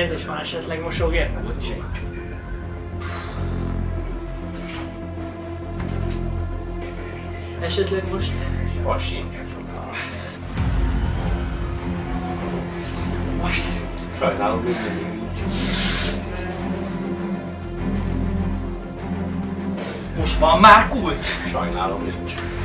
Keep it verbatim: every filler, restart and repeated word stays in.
érzés van esetleg mosógép? Kulcs. Esetleg most? Az sincs. Most? Sajnálom, hogy mindig nincs. Most van már kulcs? Sajnálom, nincs.